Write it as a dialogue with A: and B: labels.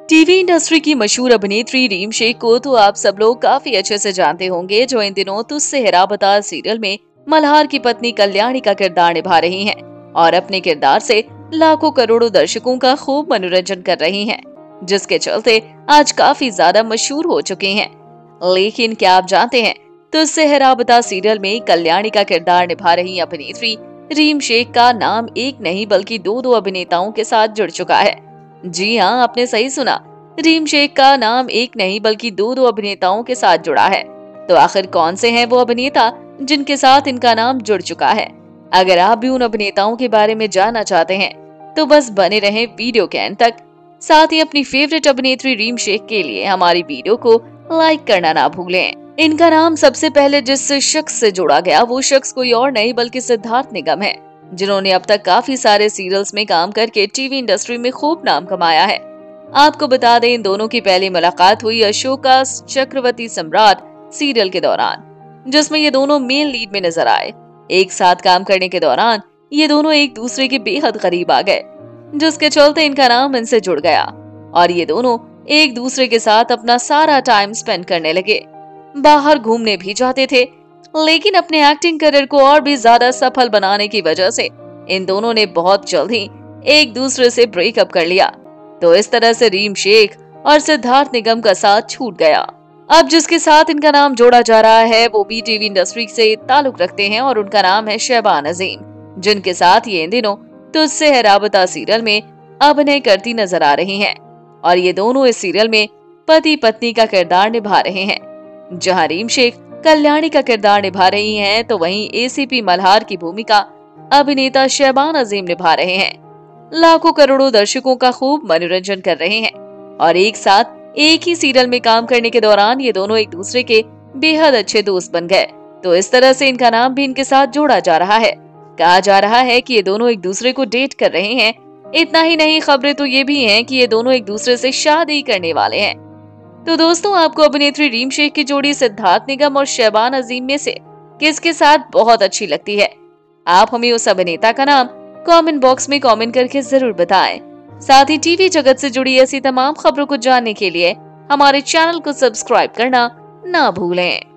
A: TV industry की मशहूर अभिनेत्री रीम शेख को तो आप सब लोग काफी अच्छे से जानते होंगे, जो इन दिनों तुझसे है राबता सीरियल में मल्हार की पत्नी कल्याणी का किरदार निभा रही हैं और अपने किरदार से लाखों करोड़ों दर्शकों का खूब मनोरंजन कर रही हैं, जिसके चलते आज काफी ज्यादा मशहूर हो चुके हैं। लेकिन क्या आप जानते हैं, तुझसे है राबता सीरियल में कल्याणी का किरदार निभा रही अभिनेत्री रीम शेख का नाम एक नहीं बल्कि दो अभिनेताओं के साथ जुड़ चुका है। जी हाँ, आपने सही सुना, रीम शेख का नाम एक नहीं बल्कि दो अभिनेताओं के साथ जुड़ा है। तो आखिर कौन से हैं वो अभिनेता जिनके साथ इनका नाम जुड़ चुका है? अगर आप भी उन अभिनेताओं के बारे में जानना चाहते हैं तो बस बने रहें वीडियो के अंत तक। साथ ही अपनी फेवरेट अभिनेत्री रीम शेख के लिए हमारी वीडियो को लाइक करना ना भूलें। इनका नाम सबसे पहले जिस शख्स से जोड़ा गया वो शख्स कोई और नहीं बल्कि सिद्धार्थ निगम है, जिन्होंने अब तक काफी सारे सीरियल्स में काम करके टीवी इंडस्ट्री में खूब नाम कमाया है। आपको बता दें, इन दोनों की पहली मुलाकात हुई अशोका चक्रवर्ती सम्राट सीरियल के दौरान, जिसमें ये दोनों मेन लीड में नजर आए। एक साथ काम करने के दौरान ये दोनों एक दूसरे के बेहद करीब आ गए, जिसके चलते इनका नाम इनसे जुड़ गया और ये दोनों एक दूसरे के साथ अपना सारा टाइम स्पेंड करने लगे। बाहर घूमने भी जाते थे, लेकिन अपने एक्टिंग करियर को और भी ज्यादा सफल बनाने की वजह से इन दोनों ने बहुत जल्द ही एक दूसरे से ब्रेकअप कर लिया। तो इस तरह से रीम शेख और सिद्धार्थ निगम का साथ छूट गया। अब जिसके साथ इनका नाम जोड़ा जा रहा है वो भी टीवी इंडस्ट्री से ताल्लुक रखते हैं और उनका नाम है शहबान अजीम, जिनके साथ ये इन दिनों तुझसे है राबता सीरियल में अभिनय करती नजर आ रही हैं। और ये दोनों इस सीरियल में पति पत्नी का किरदार निभा रहे हैं। जहां रीम शेख कल्याणी का किरदार निभा रही हैं, तो वहीं एसीपी मल्हार की भूमिका अभिनेता शहबान अजीम निभा रहे हैं। लाखों करोड़ों दर्शकों का खूब मनोरंजन कर रहे हैं और एक साथ एक ही सीरियल में काम करने के दौरान ये दोनों एक दूसरे के बेहद अच्छे दोस्त बन गए। तो इस तरह से इनका नाम भी इनके साथ जोड़ा जा रहा है। कहा जा रहा है कि ये दोनों एक दूसरे को डेट कर रहे हैं। इतना ही नहीं, खबरें तो ये भी हैं कि ये दोनों एक दूसरे से शादी करने वाले हैं। तो दोस्तों, आपको अभिनेत्री रीम शेख की जोड़ी सिद्धार्थ निगम और शहबान अजीम में से किसके साथ बहुत अच्छी लगती है? आप हमें उस अभिनेता का नाम कमेंट बॉक्स में कमेंट करके जरूर बताएं। साथ ही टीवी जगत से जुड़ी ऐसी तमाम खबरों को जानने के लिए हमारे चैनल को सब्सक्राइब करना ना भूलें।